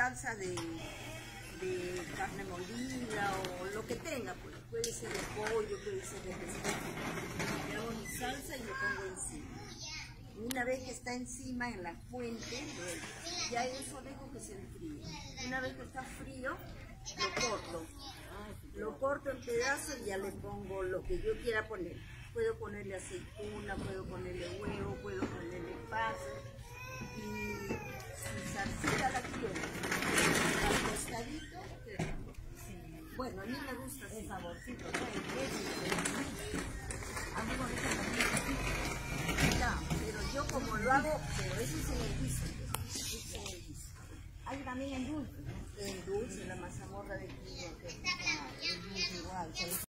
salsa de carne molida o lo que tenga, pues puede ser de pollo, puede ser de pescado. Le hago mi salsa y lo pongo encima. Y una vez que está encima en la fuente, ya eso dejo que se enfríe. Una vez que está frío, lo corto en pedazos y ya le pongo lo que yo quiera poner. Puedo ponerle aceituna, puedo ponerle huevo, puedo ponerle pasas y su salsita la quiero. Al tostadito, bueno, a mí me gusta ese saborcito, ¿no? A mí me gusta también. Ya, pero yo como lo hago, pero ese es el guiso. Hay también en dulce, ¿no? En dulce, la mazamorra de trigo.